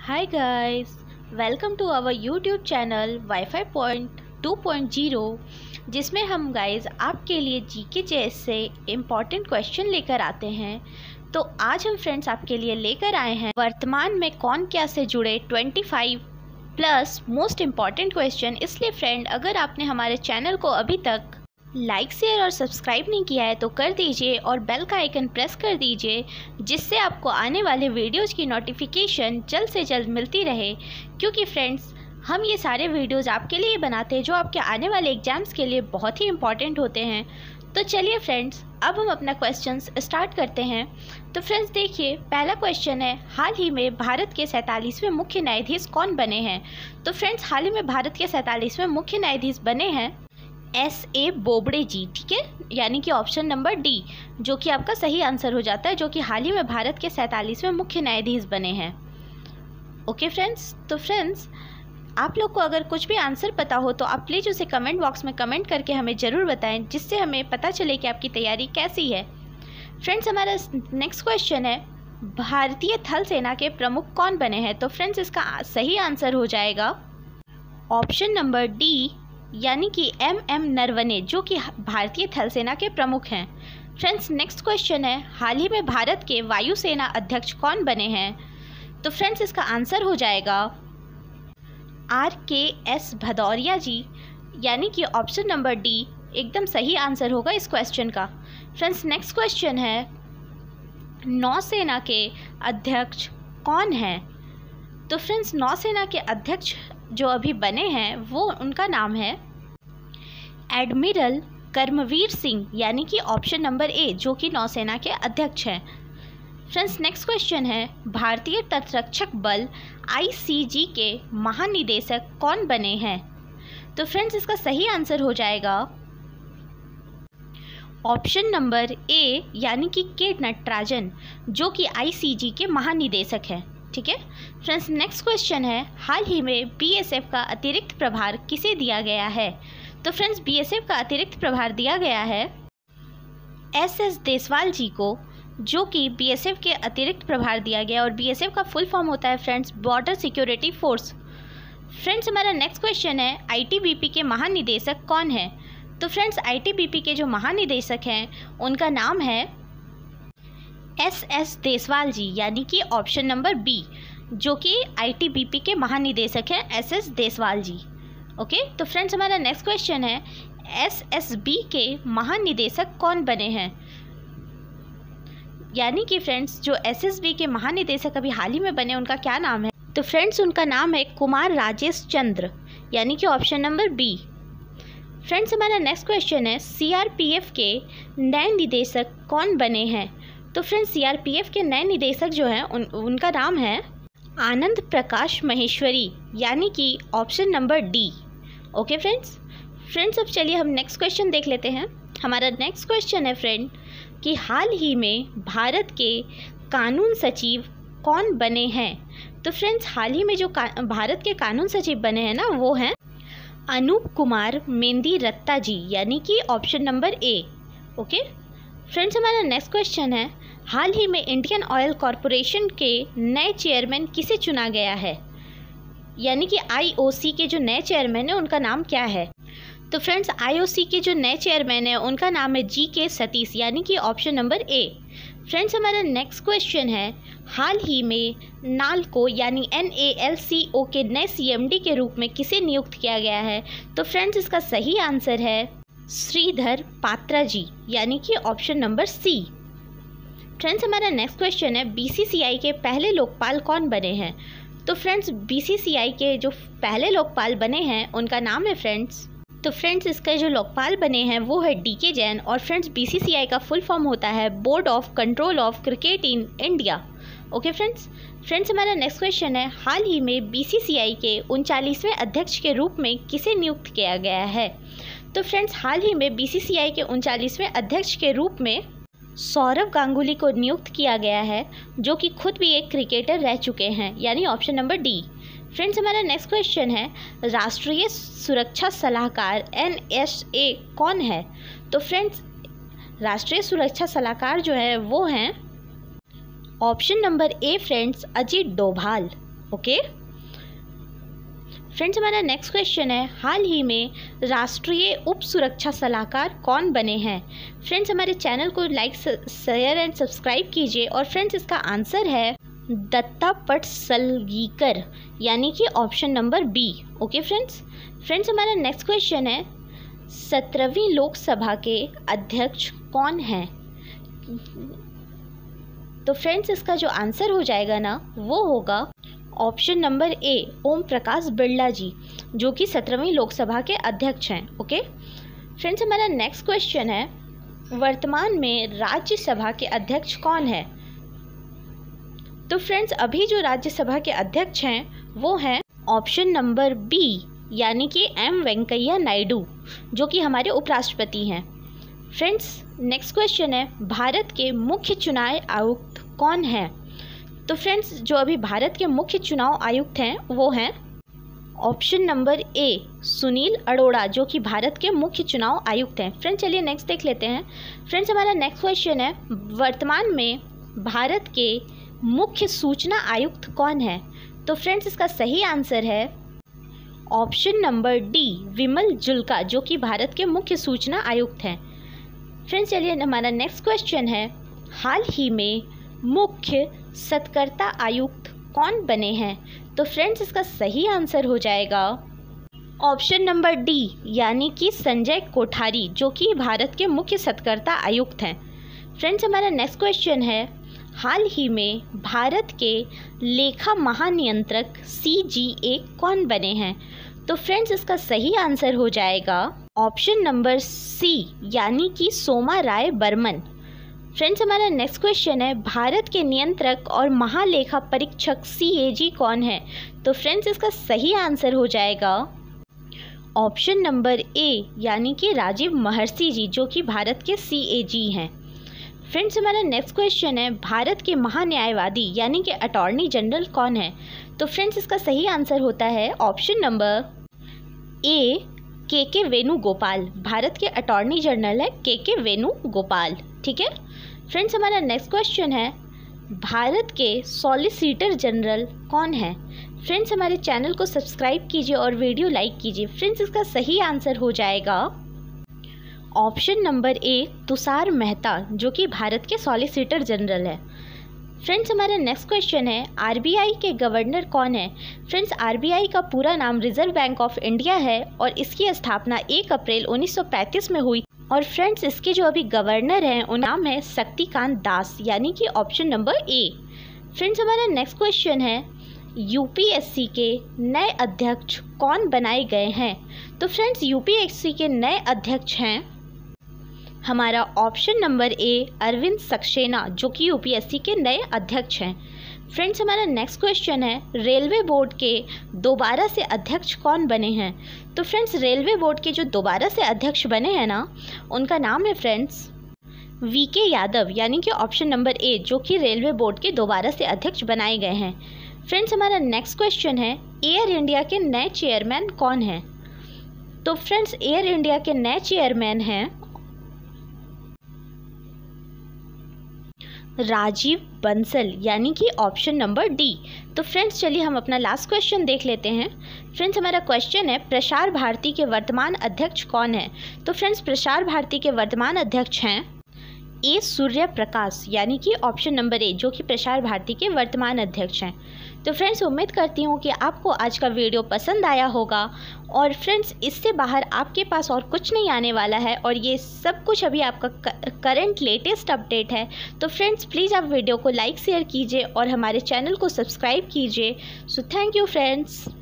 Hi guys, welcome to our YouTube channel Wi-Fi Point 2.0 जिसमें हम guys आपके लिए जीके चेस से इम्पॉर्टेंट क्वेश्चन लेकर आते हैं। तो आज हम फ्रेंड्स आपके लिए लेकर आए हैं वर्तमान में कौन क्या से जुड़े 25 प्लस मोस्ट इम्पॉर्टेंट क्वेश्चन। इसलिए फ्रेंड, अगर आपने हमारे चैनल को अभी तक लाइक शेयर और सब्सक्राइब नहीं किया है तो कर दीजिए और बेल का आइकन प्रेस कर दीजिए, जिससे आपको आने वाले वीडियोज़ की नोटिफिकेशन जल्द से जल्द मिलती रहे। क्योंकि फ्रेंड्स, हम ये सारे वीडियोज़ आपके लिए बनाते हैं जो आपके आने वाले एग्जाम्स के लिए बहुत ही इंपॉर्टेंट होते हैं। तो चलिए फ्रेंड्स, अब हम अपना क्वेश्चंस स्टार्ट करते हैं। तो फ्रेंड्स देखिए, पहला क्वेश्चन है, हाल ही में भारत के 47वें मुख्य न्यायाधीश कौन बने हैं। तो फ्रेंड्स, हाल ही में भारत के 47वें मुख्य न्यायाधीश बने हैं S.A. बोबड़े जी, ठीक है, यानी कि ऑप्शन नंबर डी, जो कि आपका सही आंसर हो जाता है, जो कि हाल ही में भारत के 47वें मुख्य न्यायाधीश बने हैं। ओके फ्रेंड्स, तो फ्रेंड्स आप लोग को अगर कुछ भी आंसर पता हो तो आप प्लीज़ उसे कमेंट बॉक्स में कमेंट करके हमें ज़रूर बताएं, जिससे हमें पता चले कि आपकी तैयारी कैसी है। फ्रेंड्स, हमारा नेक्स्ट क्वेश्चन है, भारतीय थल सेना के प्रमुख कौन बने हैं। तो फ्रेंड्स, इसका सही आंसर हो जाएगा ऑप्शन नंबर डी, यानी कि M.M. नरवणे, जो कि भारतीय थल सेना के प्रमुख हैं। फ्रेंड्स, नेक्स्ट क्वेश्चन है, हाल ही में भारत के वायुसेना अध्यक्ष कौन बने हैं। तो फ्रेंड्स, इसका आंसर हो जाएगा R.K.S. भदौरिया जी, यानी कि ऑप्शन नंबर डी एकदम सही आंसर होगा इस क्वेश्चन का। फ्रेंड्स, नेक्स्ट क्वेश्चन है, नौसेना के अध्यक्ष कौन हैं। तो फ्रेंड्स, नौसेना के अध्यक्ष जो अभी बने हैं वो उनका नाम है एडमिरल कर्मवीर सिंह, यानी कि ऑप्शन नंबर ए, जो कि नौसेना के अध्यक्ष हैं। फ्रेंड्स, नेक्स्ट क्वेश्चन है, भारतीय तटरक्षक बल ICG के महानिदेशक कौन बने हैं। तो फ्रेंड्स, इसका सही आंसर हो जाएगा ऑप्शन नंबर ए, यानी कि के नटराजन, जो कि ICG के महानिदेशक हैं। ठीक है फ्रेंड्स, नेक्स्ट क्वेश्चन है, हाल ही में BSF का अतिरिक्त प्रभार किसे दिया गया है। तो फ्रेंड्स, BSF का अतिरिक्त प्रभार दिया गया है SS देसवाल जी को, जो कि BSF के अतिरिक्त प्रभार दिया गया, और BSF का फुल फॉर्म होता है friends border security force. Friends, हमारा नेक्स्ट क्वेश्चन है, ITBP के महानिदेशक कौन है। तो फ्रेंड्स, ITBP के जो महानिदेशक हैं उनका नाम है SS देसवाल जी, यानी कि ऑप्शन नंबर बी, जो कि ITBP के महानिदेशक हैं SS देसवाल जी। ओके, तो फ्रेंड्स, हमारा नेक्स्ट क्वेश्चन है, SSB के महानिदेशक कौन बने हैं। यानी कि फ्रेंड्स, जो SSB के महानिदेशक अभी हाल ही में बने उनका क्या नाम है। तो फ्रेंड्स, उनका नाम है कुमार राजेश चंद्र, यानी कि ऑप्शन नंबर बी। फ्रेंड्स, हमारा नेक्स्ट क्वेश्चन है, CRPF के नए निदेशक कौन बने हैं। तो फ्रेंड्स, CRPF के नए निदेशक जो हैं उनका नाम है आनंद प्रकाश महेश्वरी, यानी कि option number D. Okay friends, अब चलिए हम नेक्स्ट क्वेश्चन देख लेते हैं। हमारा नेक्स्ट क्वेश्चन है फ्रेंड, कि हाल ही में भारत के कानून सचिव कौन बने हैं। तो फ्रेंड्स, हाल ही में जो भारत के कानून सचिव बने हैं ना, वो हैं अनूप कुमार मेंदी रत्ता जी, यानी कि option number A. Okay friends, हमारा नेक्स्ट क्वेश्चन है, हाल ही में इंडियन ऑयल कॉरपोरेशन के नए चेयरमैन किसे चुना गया है। यानी कि IOC के जो नए चेयरमैन हैं उनका नाम क्या है। तो फ्रेंड्स, IOC के जो नए चेयरमैन हैं उनका नाम है GK सतीश, यानी कि ऑप्शन नंबर ए। फ्रेंड्स, हमारा नेक्स्ट क्वेश्चन है, हाल ही में नाल्को यानी NALCO के नए CMD के रूप में किसे नियुक्त किया गया है। तो फ्रेंड्स, इसका सही आंसर है श्रीधर पात्रा जी, यानी कि ऑप्शन नंबर सी। फ्रेंड्स, हमारा नेक्स्ट क्वेश्चन है, BCCI के पहले लोकपाल कौन बने हैं। तो फ्रेंड्स, BCCI के जो पहले लोकपाल बने हैं उनका नाम है फ्रेंड्स, तो फ्रेंड्स इसका जो लोकपाल बने हैं वो है DK जैन, और फ्रेंड्स BCCI का फुल फॉर्म होता है board of control of cricket in India. Okay friends, हमारा नेक्स्ट क्वेश्चन है, हाल ही में BCCI के 39वें अध्यक्ष के रूप में किसे नियुक्त किया गया है। तो फ्रेंड्स, हाल ही में BCCI के 39वें अध्यक्ष के रूप में सौरव गांगुली को नियुक्त किया गया है, जो कि खुद भी एक क्रिकेटर रह चुके हैं, यानी ऑप्शन नंबर डी। फ्रेंड्स, हमारा नेक्स्ट क्वेश्चन है, राष्ट्रीय सुरक्षा सलाहकार NSA कौन है। तो फ्रेंड्स, राष्ट्रीय सुरक्षा सलाहकार जो है वो हैं option number A friends, Ajit Doval. Okay friends, हमारा नेक्स्ट क्वेश्चन है, हाल ही में राष्ट्रीय उप सुरक्षा सलाहकार कौन बने हैं? फ्रेंड्स, हमारे चैनल को लाइक, शेयर एंड सब्सक्राइब कीजिए। और फ्रेंड्स, इसका आंसर है दत्ता पटसलगीकर, यानी कि option number B. Okay friends, हमारा नेक्स्ट क्वेश्चन है, 17वीं लोकसभा के अध्यक्ष कौन हैं? तो फ्रेंड्स, इसका जो आंसर हो जाएगा ना, वो होगा option number A, Om Prakash Birla ji, जो कि 17वीं लोकसभा के अध्यक्ष हैं। ओके फ्रेंड्स, हमारा नेक्स्ट क्वेश्चन है, वर्तमान में राज्यसभा के अध्यक्ष कौन है? तो फ्रेंड्स, अभी जो राज्यसभा के अध्यक्ष हैं वो हैं ऑप्शन नंबर बी, यानी कि एम वेंकैया नायडू, जो कि हमारे उपराष्ट्रपति हैं। फ्रेंड्स, नेक्स्ट क्वेश्चन है, भारत के मुख्य चुनाव आयुक्त कौन हैं? तो फ्रेंड्स, जो अभी भारत के मुख्य चुनाव आयुक्त हैं वो हैं option number A, Sunil Arora, जो कि भारत के मुख्य चुनाव आयुक्त हैं। फ्रेंड्स, चलिए नेक्स्ट देख लेते हैं। फ्रेंड्स, हमारा नेक्स्ट क्वेश्चन है, वर्तमान में भारत के मुख्य सूचना आयुक्त कौन है? तो फ्रेंड्स, इसका सही आंसर है option number D, Vimal Julka, जो कि भारत के मुख्य सूचना आयुक्त हैं। फ्रेंड्स, चलिए हमारा नेक्स्ट क्वेश्चन है, हाल ही में मुख्य सत्कर्ता आयुक्त कौन बने हैं? तो फ्रेंड्स, इसका सही आंसर हो जाएगा ऑप्शन नंबर डी, यानी कि संजय कोठारी, जो कि भारत के मुख्य सत्कर्ता आयुक्त हैं। फ्रेंड्स, हमारा नेक्स्ट क्वेश्चन है, हाल ही में भारत के लेखा महानियंत्रक CGA कौन बने हैं? तो फ्रेंड्स, इसका सही आंसर हो जाएगा ऑप्शन नंबर सी, यानी कि सोमा राय बर्मन। फ्रेंड्स, हमारा नेक्स्ट क्वेश्चन है, भारत के नियंत्रक और महालेखा परीक्षक CAG कौन है? तो फ्रेंड्स, इसका सही आंसर हो जाएगा ऑप्शन नंबर ए, यानी कि राजीव महर्षि जी, जो कि भारत के CAG हैं। फ्रेंड्स, हमारा नेक्स्ट क्वेश्चन है, भारत के महान्यायवादी यानी कि अटॉर्नी जनरल कौन है? तो फ्रेंड्स, इसका सही आंसर होता है option number A, KK Venugopal. Bharat के अटॉर्नी जनरल है KK वेणुगोपाल। ठीक है फ्रेंड्स, हमारा नेक्स्ट क्वेश्चन है, भारत के सॉलिसिटर जनरल कौन है? फ्रेंड्स, हमारे चैनल को सब्सक्राइब कीजिए और वीडियो लाइक कीजिए। फ्रेंड्स, इसका सही आंसर हो जाएगा option number A, Tushar Mehta, जो कि भारत के सॉलिसिटर जनरल है। फ्रेंड्स, हमारा नेक्स्ट क्वेश्चन है, RBI के गवर्नर कौन है? फ्रेंड्स, RBI का पूरा नाम रिजर्व बैंक ऑफ इंडिया है और इसकी स्थापना 1 अप्रैल 1935 में हुई। और फ्रेंड्स, इसके जो अभी गवर्नर हैं उनका नाम है शक्तिकांत दास, यानी कि ऑप्शन नंबर ए। फ्रेंड्स, हमारा नेक्स्ट क्वेश्चन है, UPSC के नए अध्यक्ष कौन बनाए गए हैं? तो फ्रेंड्स, UPSC के नए अध्यक्ष हैं हमारा option number A, Arvind Saxena, जो कि UPSC के नए अध्यक्ष हैं। फ्रेंड्स, हमारा नेक्स्ट क्वेश्चन है, रेलवे बोर्ड के दोबारा से अध्यक्ष कौन बने हैं? तो फ्रेंड्स, रेलवे बोर्ड के जो दोबारा से अध्यक्ष बने हैं ना, उनका नाम है फ्रेंड्स VK यादव, यानी कि ऑप्शन नंबर ए, जो कि रेलवे बोर्ड के दोबारा से अध्यक्ष बनाए गए हैं। फ्रेंड्स, हमारा नेक्स्ट क्वेश्चन है, एयर इंडिया के नए चेयरमैन कौन हैं? तो फ्रेंड्स, एयर इंडिया के नए चेयरमैन हैं राजीव बंसल, यानी कि ऑप्शन नंबर डी। तो फ्रेंड्स, चलिए हम अपना लास्ट क्वेश्चन देख लेते हैं। फ्रेंड्स, हमारा क्वेश्चन है, प्रसार भारती के वर्तमान अध्यक्ष कौन है? तो फ्रेंड्स, प्रसार भारती के वर्तमान अध्यक्ष हैं ए, सूर्य प्रकाश, यानी कि ऑप्शन नंबर ए, जो कि प्रसार भारती के वर्तमान अध्यक्ष हैं। तो फ्रेंड्स, उम्मीद करती हूँ कि आपको आज का वीडियो पसंद आया होगा। और फ्रेंड्स, इससे बाहर आपके पास और कुछ नहीं आने वाला है और ये सब कुछ अभी आपका करंट लेटेस्ट अपडेट है। तो फ्रेंड्स, प्लीज़ आप वीडियो को लाइक शेयर कीजिए और हमारे चैनल को सब्सक्राइब कीजिए। So thank you friends.